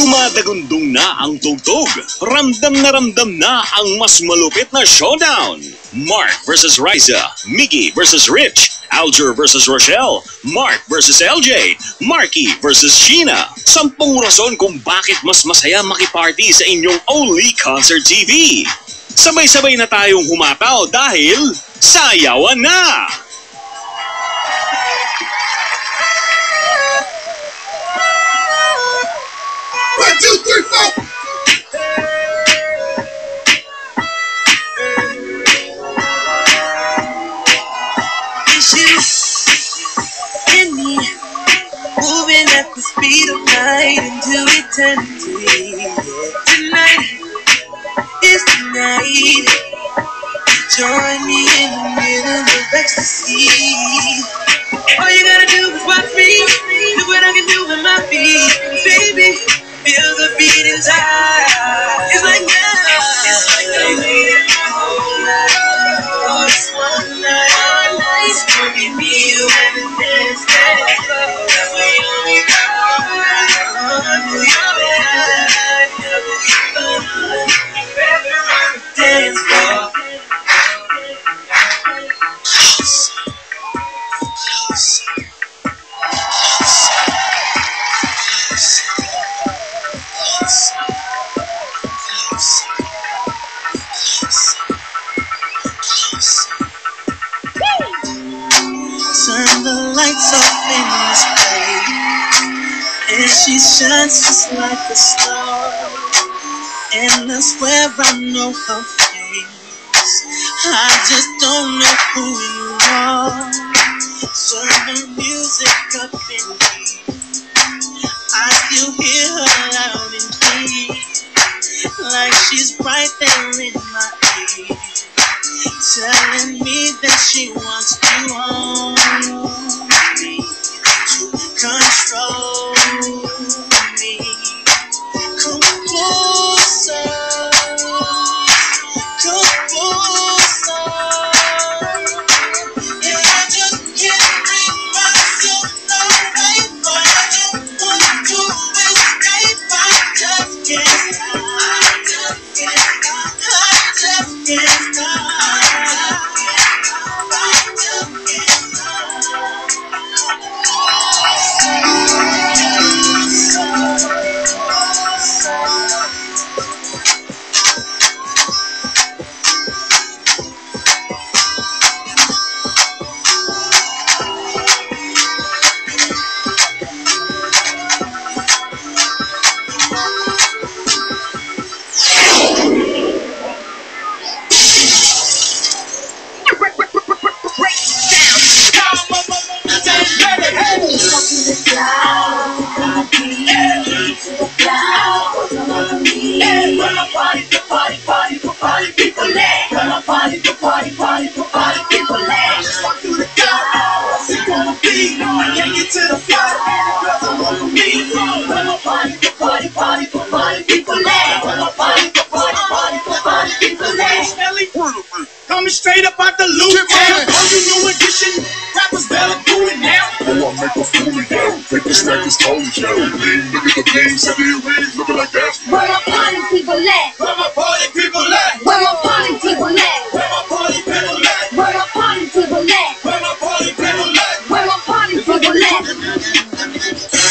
Dumadagundong na ang tugtog. Ramdam na ang mas malupit na showdown. Mark versus Riza, Mickey versus Rich, Alger versus Rochelle, Mark versus LJ, Marky versus Sheena. 10 rason kung bakit mas masaya makiparty sa inyong only concert TV. Sabay-sabay na tayong humataw dahil sayawan na! 1, 2, 3, 4! It's you and me, moving at the speed of light into eternity. Tonight is the night. Join me in the middle of ecstasy. All you gotta do is watch me. Look what I can do with my feet, baby. Feel the beat inside. It's like now. It's like I waited my whole life for this one night. It's gonna be you and the next day. That's when you only go. Dance floor. Turn the lights off in this place, and she shines just like a star. And I swear I know her face, I just don't know who you are. Turn the music up in me, I still hear her loud and clear, like she's right there in my ear, telling me that she wants to own me, to control me. Come closer, come closer. Yeah, I just can't bring myself away, but I just want to escape. I just can't stop. I just can't stop. I just can't stop. Coming straight up out the loop, man. All you new edition rappers better do it now. Oh, I make a fool of you. Take the stack is cold, yo. Look at the bling, set the rings, looking like that. Where my party people at? Where my party people at? Where my party people at? Where my party people at? Where my party people at? Where my party people at? Where my party people at?